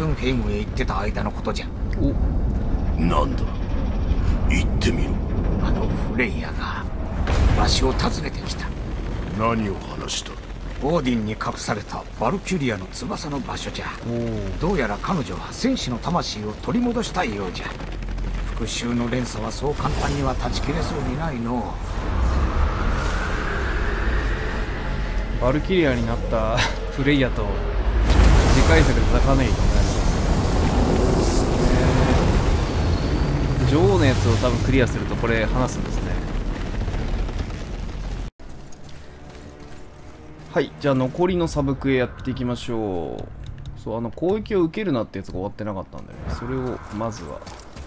トゥンヘイムへ行ってた間のことじゃ。 お、 なんだ、言ってみろ。 あのフレイヤがわしを訪ねてきた。 何を話した？ オーディンに隠されたバルキュリアの翼の場所じゃ。 おどうやら彼女は戦士の魂を取り戻したいようじゃ。復讐の連鎖はそう簡単には断ち切れそうにないの。 バルキリアになったフレイヤと次回作で戦わないといけない。女王のやつを多分クリアするとこれ話すんですね。はい、じゃあ残りのサブクエやっていきましょう。そう、攻撃を受けるなってやつが終わってなかったんだよね。それをまずは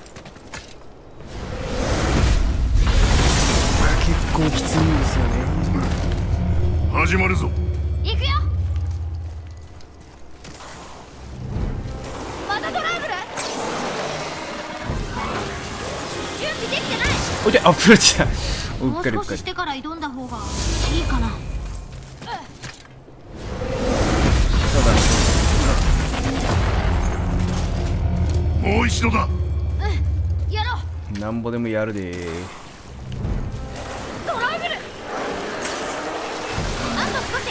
結構きついんですよね。 始まるぞ。 行くよ。またドライブル。準備できてない。 おいで、アップルチだ。うもうっかりうっかり。 少ししてから挑んだ方がいいかな。 もう一度だ。 やろう。 なんぼでもやるでー。 ドライブル。あと少し。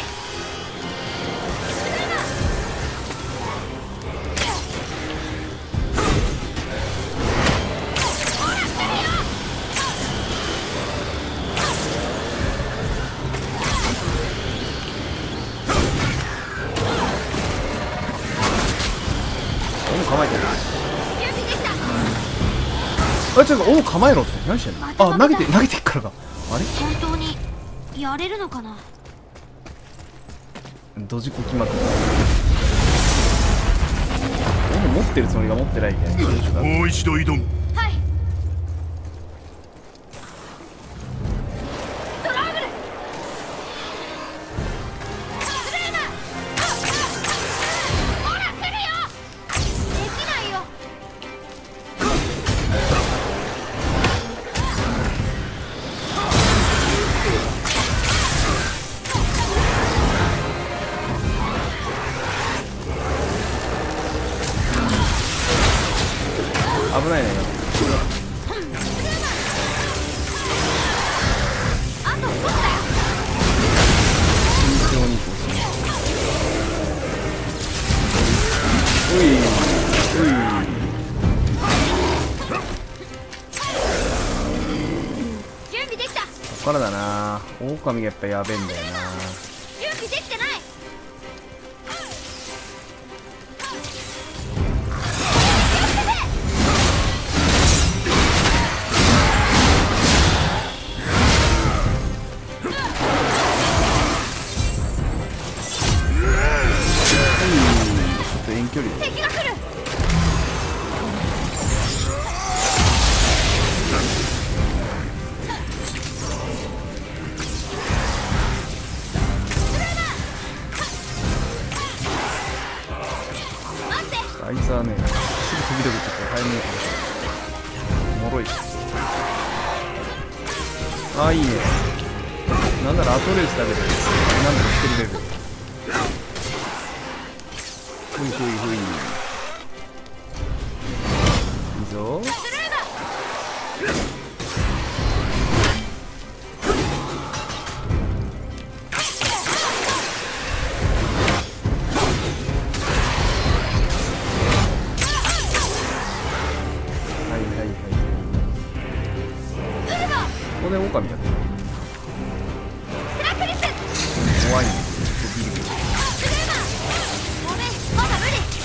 もう構えてる。 準備できた。 あ、ちょっと、おお、構えろって何してんの。あ、投げてっからか。あれ本当にやれるのかな。 ドジこきまくる。俺も持ってるつもりが持ってないみたいな。 もう一度挑む。 はい。ドライブル。スレーマー。ほら来るよ。できないよ。 危ないね。 あと少しだよ。 慎重に。うい。 準備できた。 ここからだな。狼がやっぱやべえんだよな。 準備できてない。 ちょっと遠距離で。 敵が来る。待って。 あいつはね、すぐ飛び出るって早めに飛ぶ。おもろい。ああ、いいね。なんならアトレースだけでなんだかしてるレベル。ふいふいふい。いいぞ。はいはいはい。ここで狼だった。怖いね。ビリビリ。 ごめん、まだ無理。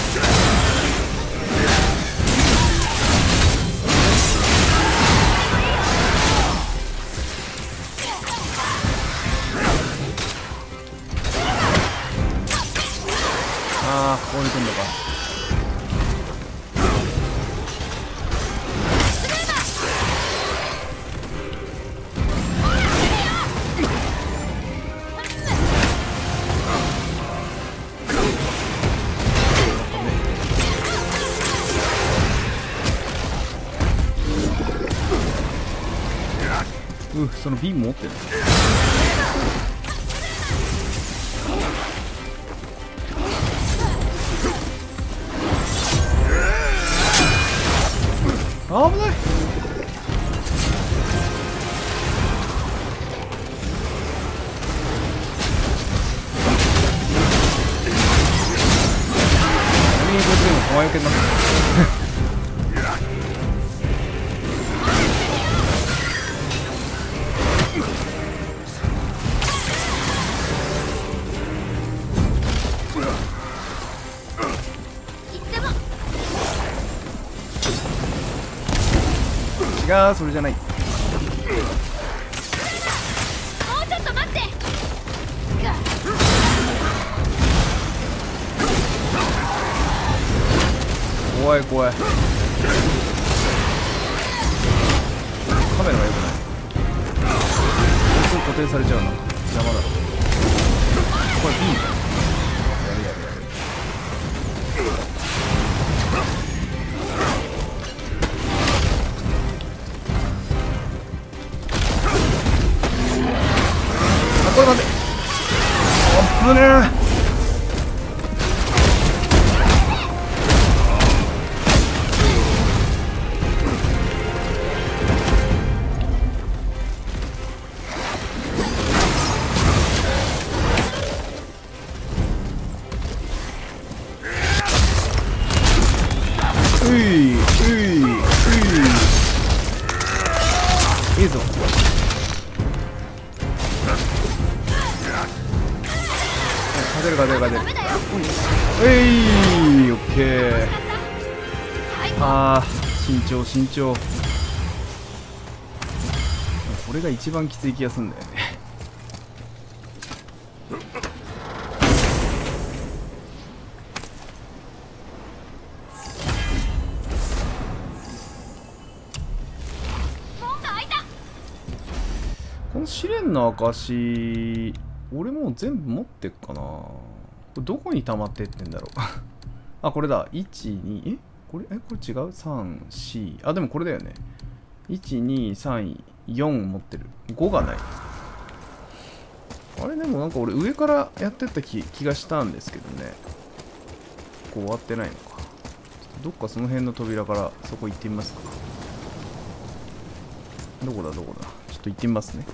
ああ、ここに来んのか。その瓶持ってる。 危ない。何にこいつでも川よけになってる。違う、それじゃない。 もうちょっと待って。 怖い怖い。カメラが良くない。固定されちゃうな。邪魔だ。これ B やるやるやる。あ、これ待って。あぶねえ。いいぞ。勝てる勝てる勝てる。オッケー。あー、慎重慎重。これが一番きつい気がするんだよね。この試練の証、俺もう全部持ってっかな。これどこに溜まってってんだろう。あ、これだ。1、2、これ違う ?3、4。あ、でもこれだよね。1、2、3、4持ってる。5がない。あれでもなんか俺上からやってった気がしたんですけどね。ここ終わってないのか。どっかその辺の扉からそこ行ってみますか。どこだどこだ。ちょっと行ってみますね。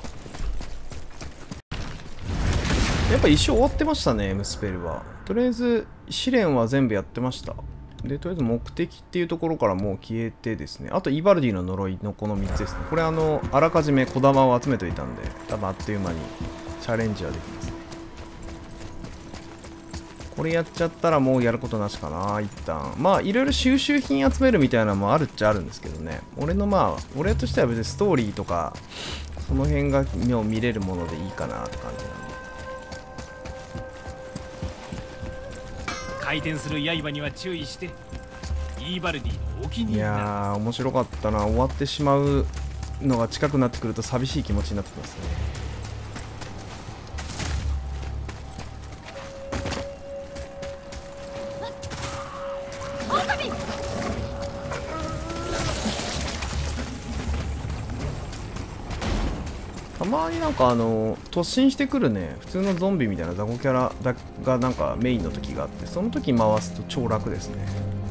やっぱ一生終わってましたね、ムスペルは。とりあえず試練は全部やってました。で、とりあえず目的っていうところからもう消えてですね。あとイバルディの呪いのこの3つですね。これあらかじめ小玉を集めておいたんで、多分あっという間にチャレンジはできますね。これやっちゃったらもうやることなしかな、一旦。まあ、いろいろ収集品集めるみたいなのもあるっちゃあるんですけどね。俺としては別にストーリーとか、その辺が見れるものでいいかなって感じなんで。 回転する刃には注意して。イーバルディのお気に入りいやー、面白かったな。終わってしまうのが近くなってくると寂しい気持ちになってきますね。たまになんか突進してくるね、普通のゾンビみたいな雑魚キャラがなんかメインの時があって、その時回すと超楽ですね。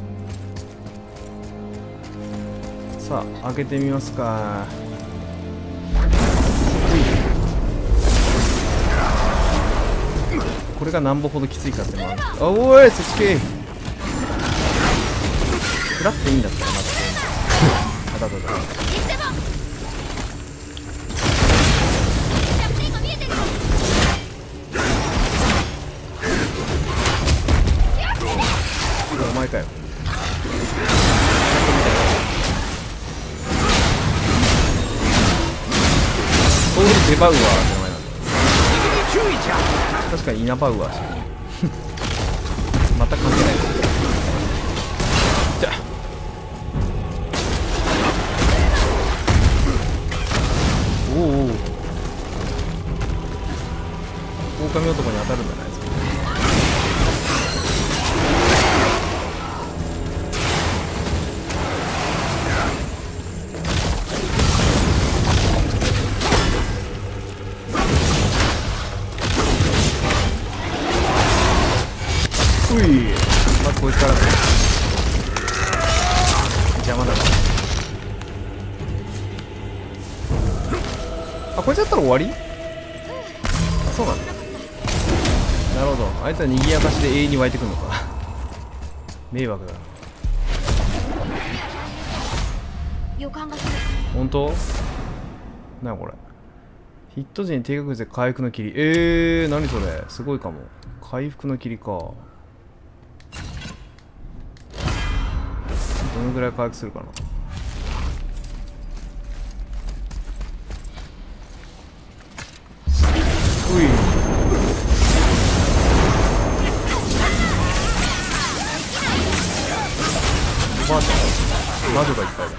さあ、開けてみますか。これが何歩ほどきついかってのもある。あ、おい、そっち系食らっていいんだったらまたあたたた。お前かよ。ソウルデバウアーって名前なんだ。確かにイナバウアーしてる。また関係ない。じゃあおお、狼男に当たるんじゃないですか。うい、まずこいつからだ。邪魔だな。 あ、これだったら終わり？そうなんだ。なるほど。あいつは賑やかしで永遠に湧いてくるのか。迷惑だな。 予感がする。 本当？なにこれ。ヒット時に低確率で回復の霧。何それ。すごいかも。回復の霧か。どのぐらい回復するかな。うい。おばあちゃん。魔女がいっぱいだ。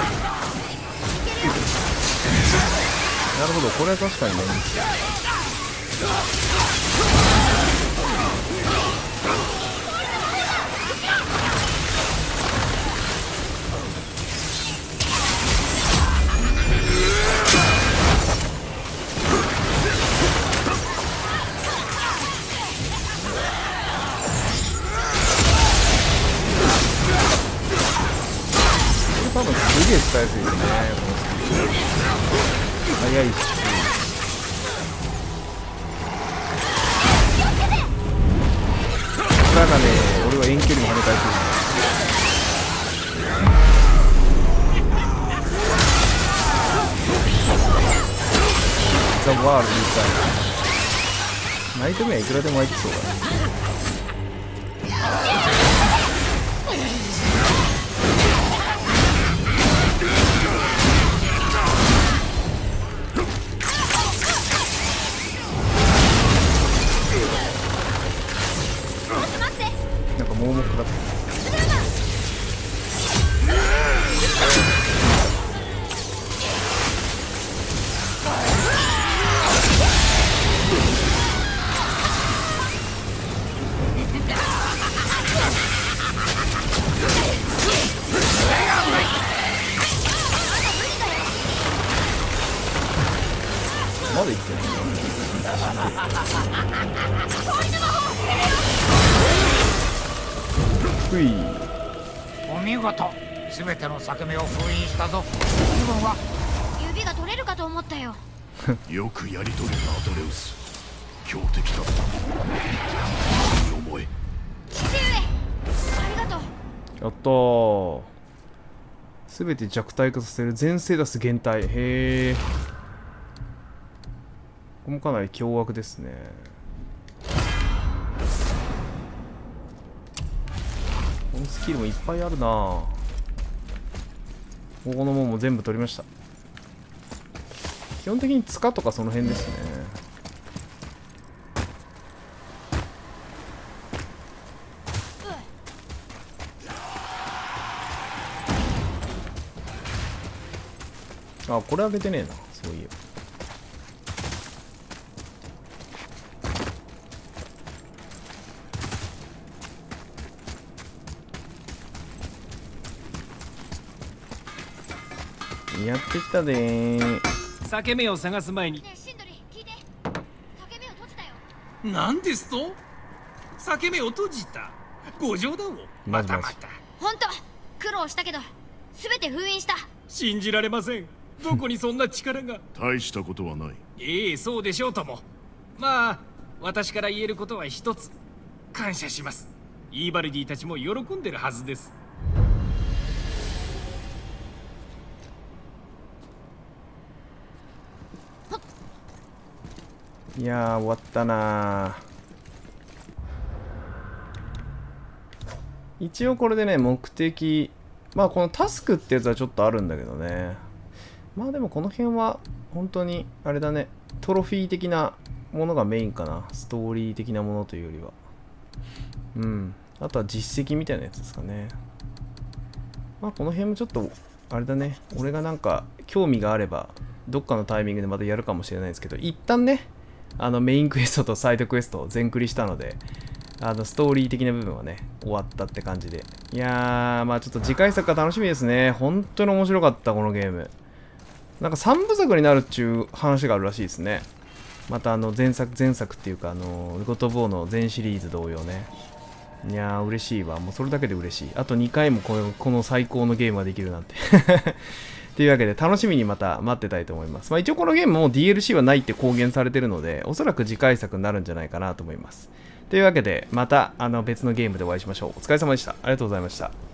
なるほど、これは確かにね。多分すげえ使いやすいですね、このスキル。早いし。だがね、俺は遠距離も跳ね返する。ザ・ワールドみたいな。ナイトメはいくらでも入ってそうだね。なんか盲目だった。まだ生きてない。ふい。 お見事。全ての裂け目を封印したぞ。気分は指が取れるかと思ったよ。 よくやり遂げたアドレウス。強敵だ。思え。 父上、ありがとう。 やったー。すべて弱体化させる全セダス減退。へえ。これもかなり凶悪ですね。このスキルもいっぱいあるな。ここのもんも全部取りました。基本的に塚とかその辺ですね。あ、これあげてねえな、そういえば。やってきたでー。 裂け目を探す前に。 ねえ、シンドリ、聞いて。裂け目を閉じたよ。 何ですと？裂け目を閉じた。ご冗談を。またまた。 本当、苦労したけど全て封印した。 信じられません。どこにそんな力が。 大したことはない。 ええ、そうでしょうとも。まあ私から言えることは一つ。感謝します。イーバルディたちも喜んでるはずです。 いやー、終わったなー。一応これでね、目的、まあこのタスクってやつはちょっとあるんだけどね。まあでもこの辺は本当にあれだね、トロフィー的なものがメインかな。ストーリー的なものというよりは。うん。あとは実績みたいなやつですかね。まあこの辺もちょっとあれだね、俺がなんか興味があればどっかのタイミングでまたやるかもしれないですけど、一旦ね、メインクエストとサイドクエストを全クリしたので、ストーリー的な部分はね、終わったって感じで。いやー、まあちょっと次回作が楽しみですね。本当に面白かった、このゲーム。なんか3部作になるっちゅう話があるらしいですね。また前作っていうか、ゴトボーの全シリーズ同様ね。いやー、嬉しいわ。もうそれだけで嬉しい。あと2回もこの最高のゲームができるなんて。 というわけで楽しみにまた待ってたいと思います。まあ、一応このゲームも DLC はないって公言されてるので、おそらく次回作になるんじゃないかなと思います。というわけで、また別のゲームでお会いしましょう。お疲れ様でした。ありがとうございました。